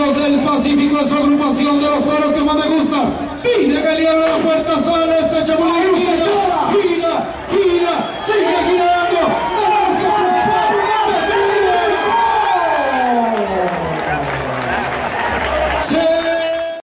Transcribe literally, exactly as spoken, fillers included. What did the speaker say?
toros del Pacífico, es su agrupación de los toros que más me gusta. Pide que le abra la puerta, sale este Chapulín.